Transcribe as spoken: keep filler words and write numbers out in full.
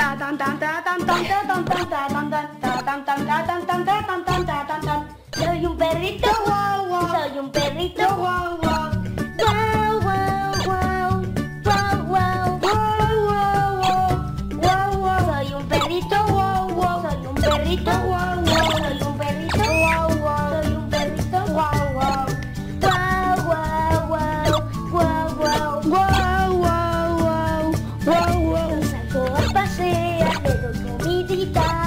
Soy un perrito, wow, wow. Soy un perrito, wow, wow. Wow, wow, wow. Wow, wow. Wow, wow, wow. Wow, wow. Soy un perrito, wow, wow. Soy un perrito, wow, wow. Soy un perrito, wow, wow. Soy un perrito, wow, wow. Wow, wow, wow. Wow, wow. Wow, wow, wow. Wow, wow. Lo saco a pasear, le doy comidita.